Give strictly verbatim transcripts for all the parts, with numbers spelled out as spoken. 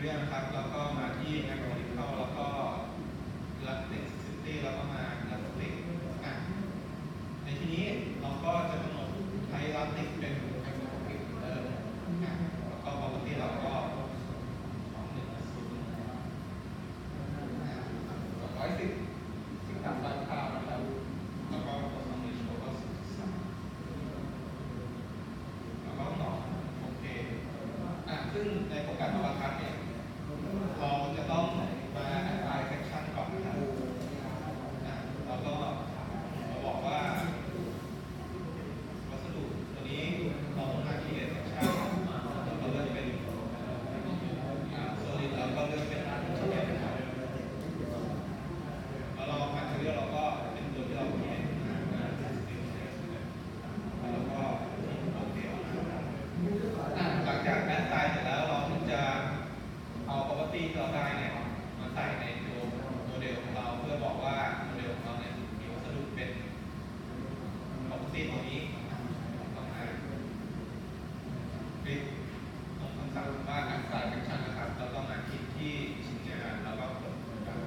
Behavior นะครับแล้วก็มาที่ Mathematical แล้วก็ Elasticity แล้วก็มา Elastic อ่ะในที่นี้เราก็จะกำหนดใช้ Elastic เป็น Isotropic เดิมอ่ะแล้วก็ Property เราก็สองหนึ่งศูนย์สองร้อยสิบสิบสามล้านค่านะครับแล้วก็ตัวสองในโชว์ก็สิบสามแล้วก็ต่อโอเคอ่ะซึ่งในโปรแกรมตัวทัศน์เนี่ยเราจะต้องมา apply section ก่อนนะครับอ่ะเราก็เราบอกว่าวัสดุตัวนี้เราต้องมา create section แล้วก็เลือกเป็นอ่า solid แล้วก็เลือกเป็นนะครับแล้วเรา material เราก็เป็นตัวที่เรา create มาแล้วก็โอเคอ่ะหลังจาก add size เสร็จแล้วเราถึงจะเอา property ที่เราได้เนี่ยมาใส่ในตัวโมเดลของเราเพื่อบอกว่าโมเดลของเราเนี่ยมีวัสดุเป็น property ตัวนี้ต้องมาคลิกตรงคำสั่งว่า add size section นะครับแล้วก็มาคลิกที่ชิ้นงานแล้วก็กดครับ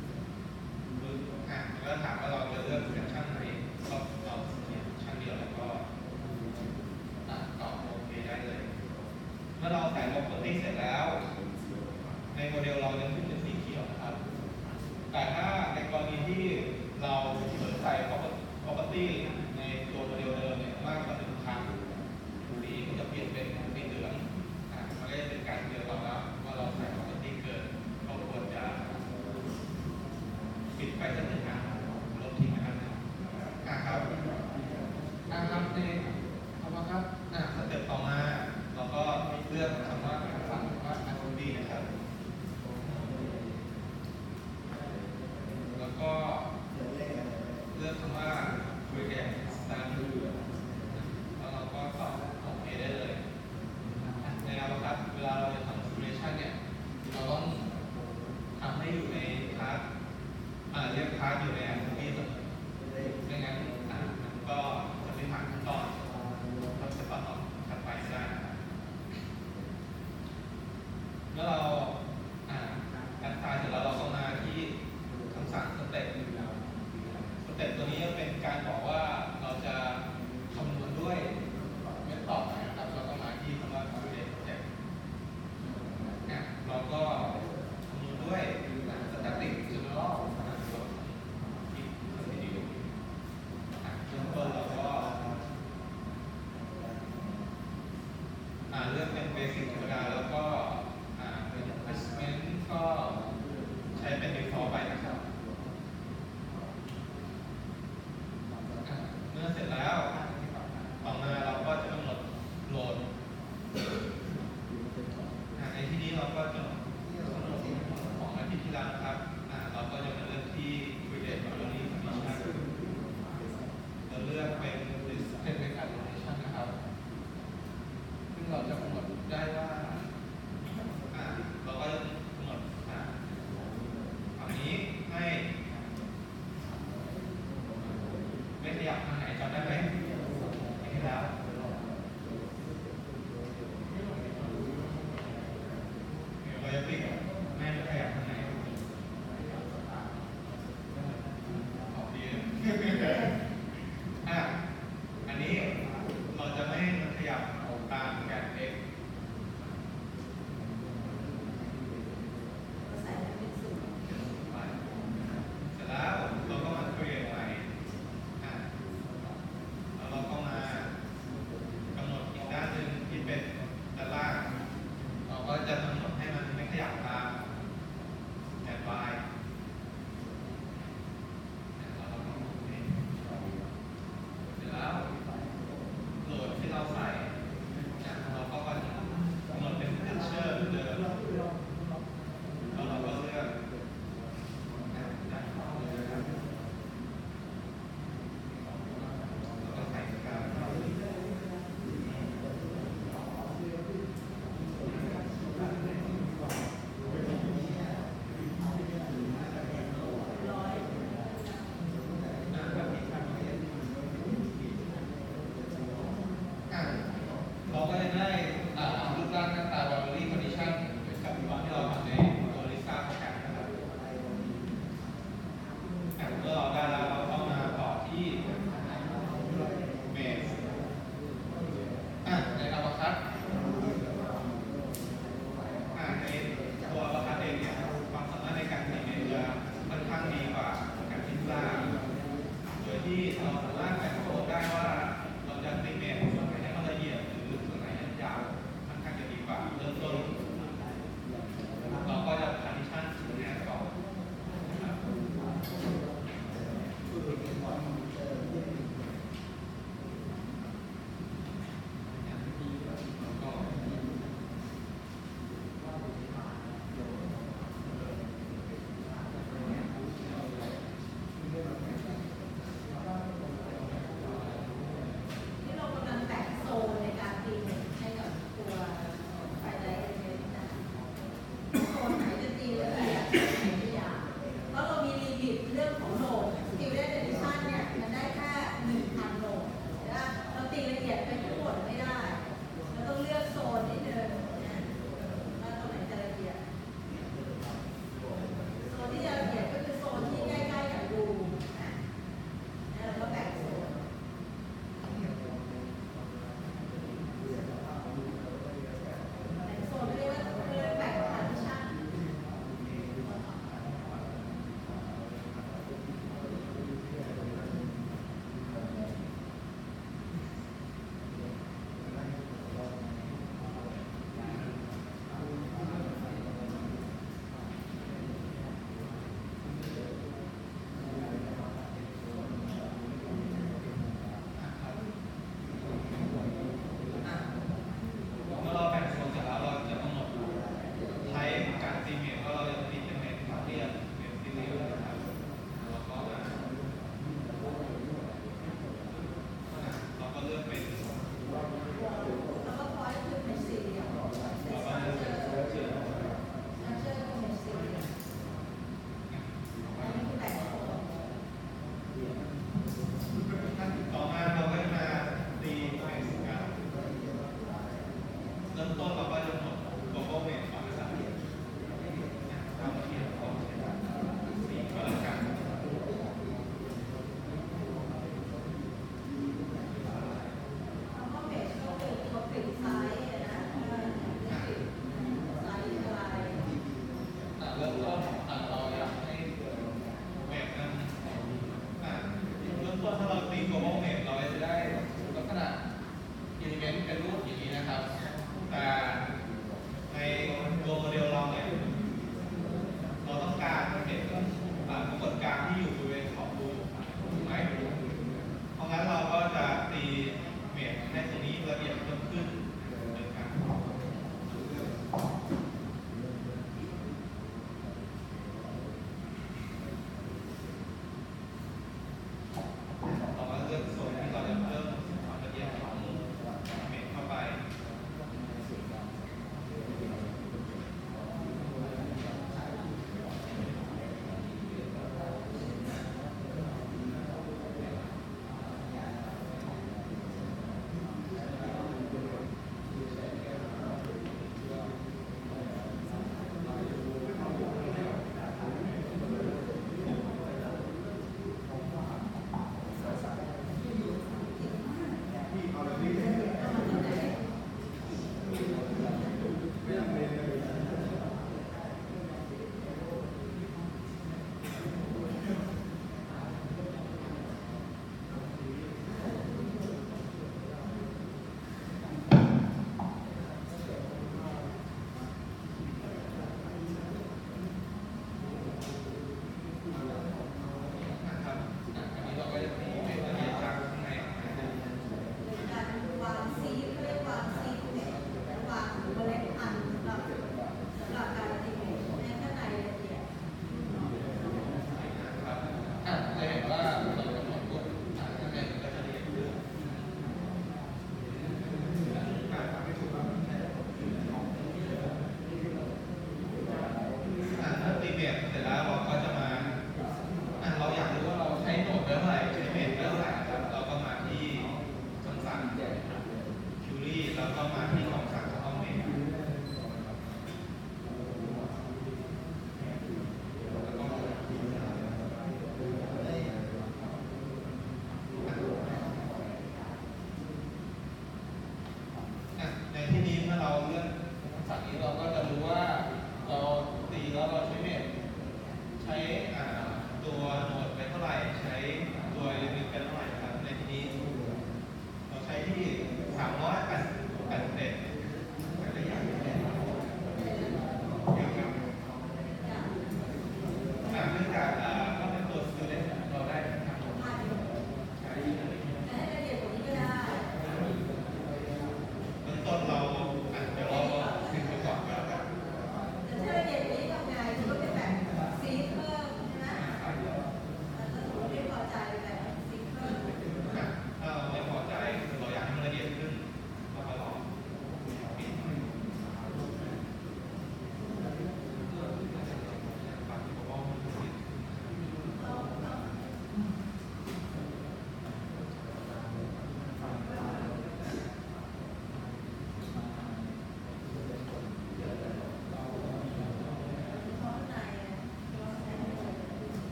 อ่ะแล้วถามว่าเราจะเลือก section ไหนก็เราเขียน section เดียวแล้วก็อ่ะตอบโอเคได้เลยเมื่อเราใส่ property เสร็จแล้วในโมเดลเรายังขึ้นเป็นสีเขียวนะครับแต่ถ้าในกรณีที่เราเผลอใส่ property ในตัวโมเดลเดิมเนี่ยมากกว่าหนึ่งครั้งสีก็จะเปลี่ยนเป็นสีเหลืองอ่ะมันก็จะเป็นการเตือนเราแล้วว่าเราใส่ property เกินเราควรจะปิดไปสักหนึ่งครั้งลบทิ้งนะครับอ่ะครับอ่ะครับในเอามาครับอ่ะสเต็ปต่อมาเราก็เลือกคำว่าฝั่งว่า assembly นะครับแล้วก็เลือกคำว่า create standard แล้วเราก็ตอบโอเคได้เลยในเราครับเวลาเราจะทำ simulation เนี่ยเราต้องทำให้อยู่ในคลาสอ่าเรียกคลาสอยู่ใน assembly เสมอไม่งั้นอ่ามันก็จะไม่ผ่านขั้นตอนเราจะต่อถัดไปไม่ได้นะครับเมื่อเราอ่าแอดไซน์เสร็จแล้วเราก็มาที่คำสั่งสเต็ปสเต็ปตัวนี้เป็นการบอกว่าเราจะคำนวณด้วยเมธอดนะครับเราก็มาที่คำว่า create step เนี่ยเราก็คำนวณด้วย static general ที่ continue อ่ะเริ่มต้นเราก็อ่าเลือกเป็น basic ธรรมดาแล้วก็อ่าเป็น adjustment ก็ใช้เป็น default ไปนะครับเมื่อเสร็จแล้วต่อมาเราก็จะกำหนดโหลดในที่นี้เราก็จะกำหนดของอาทิตย์ที่แล้วครับเราก็จะมาเลือกที่ create memory condition เราเลือกเป็น display condition นะครับซึ่งเราจะกำหนดได้ว่าเราก็จะกำหนดฝั่งนี้ให้ไม่ขยับทางไหนจำได้ไหมที่แล้วเราจะคลิกแม่ไม่ขยับทางไหนออกดีอ่ะอันนี้เราจะไม่มันขยับตามแกน x เสร็จแล้วเราก็มา create ใหม่อ่ะแล้วเราก็มากำหนดอีกด้านหนึ่งที่เป็นด้านล่างเราก็จะกำหนดให้มันไม่ขยับต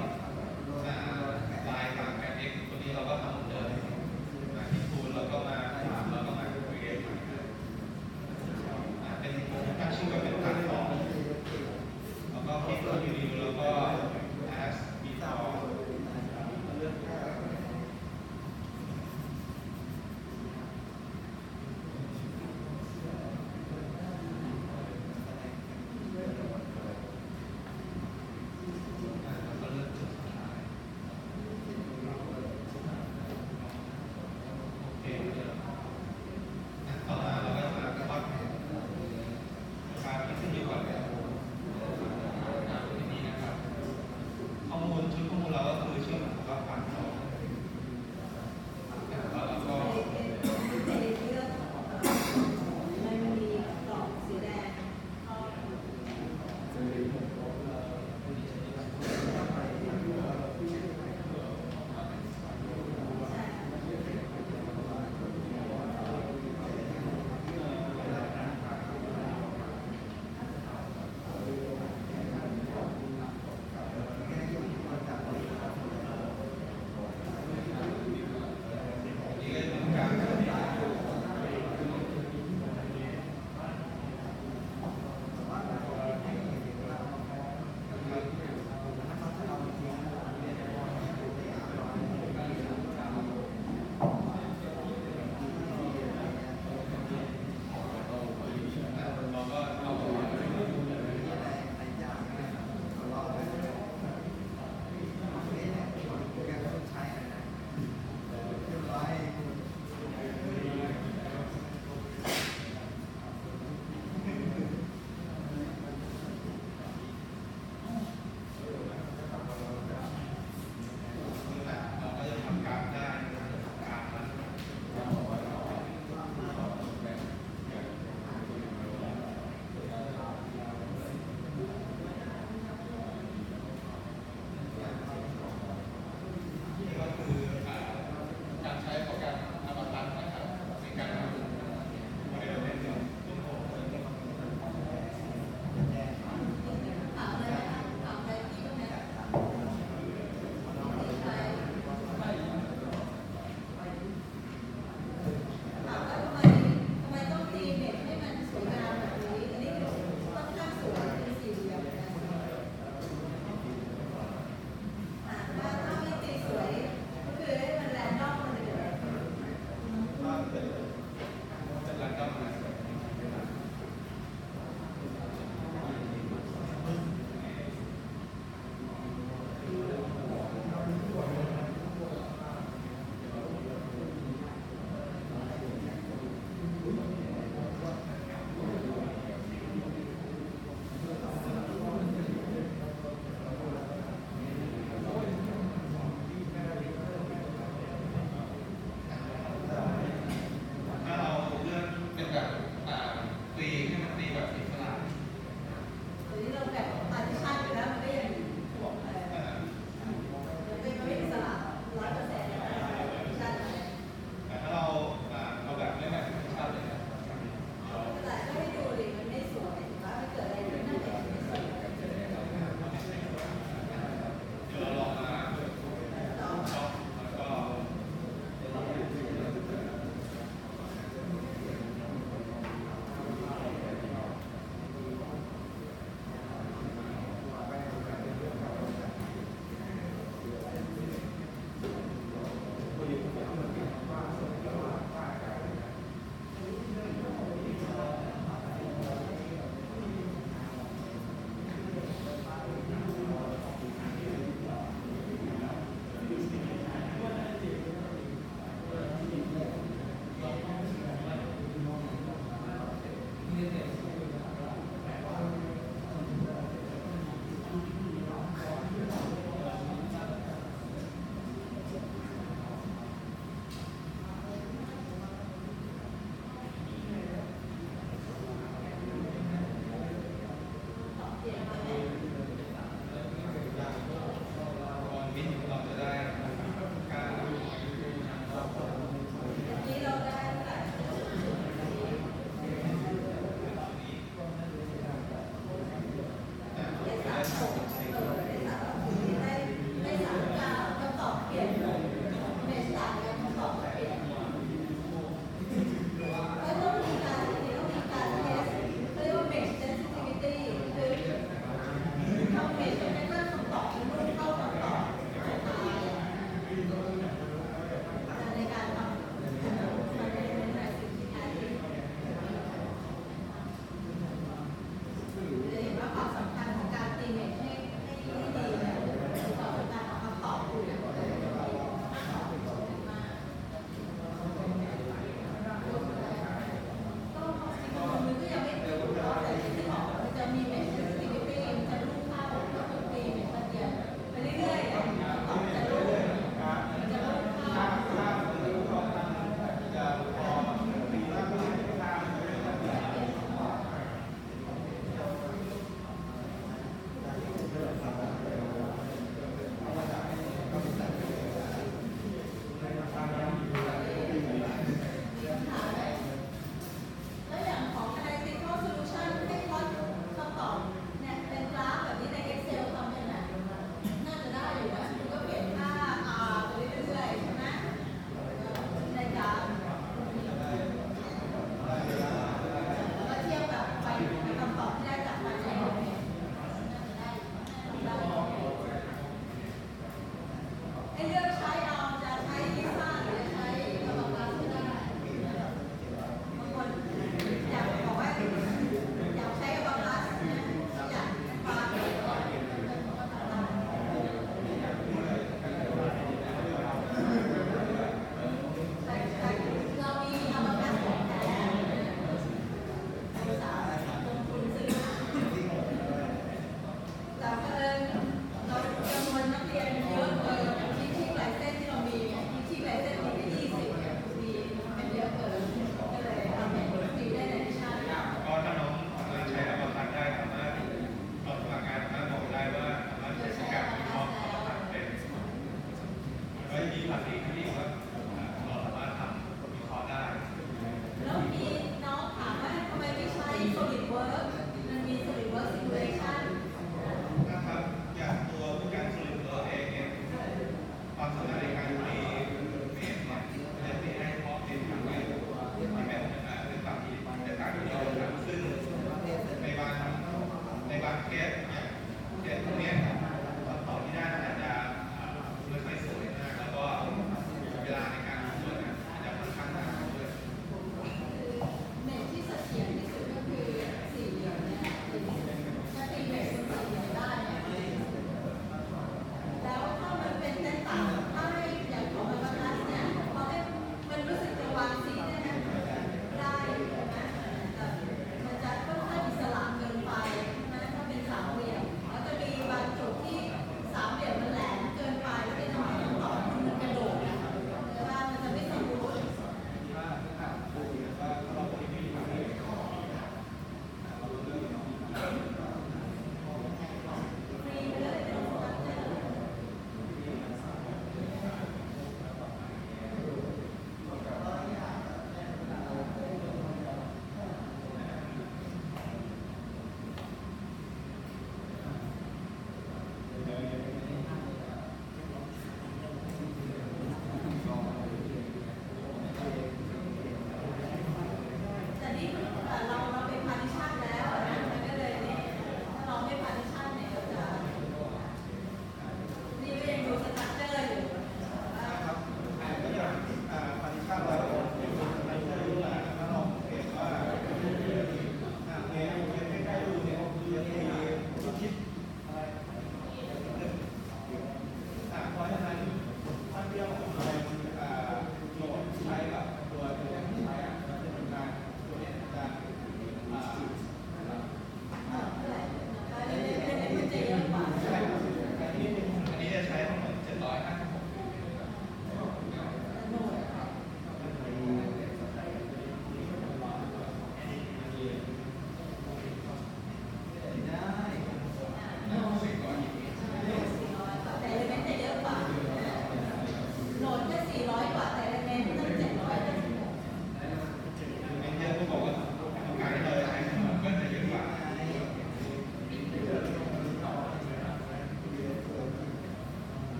อ่าลายต่างกัน x ตัวนี้เราก็ทำเหมือนเดิมมาที่ทูลแล้วก็มาถามแล้วก็มา create ใหม่อ่าเป็นตั้งชื่อแบบเป็นการสอนแล้วก็คลิกเข้า new แล้วก็ as before อ่าแล้วก็เลือกจุดสุดท้าย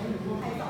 ใครส